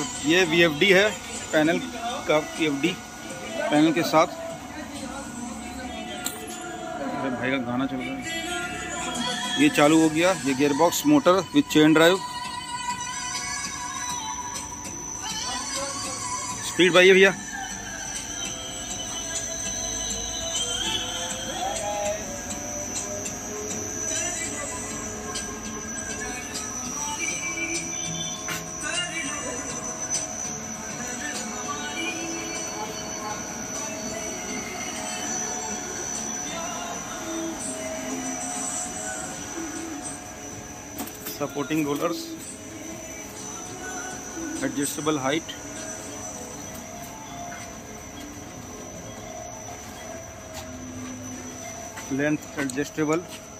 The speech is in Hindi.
ये VFD है, पैनल का VFD पैनल के साथ। अरे भाई का गाना चल रहा है। ये चालू हो गया। ये gearbox motor with chain drive. Speed भाई भैया। Supporting rollers, adjustable height, length adjustable,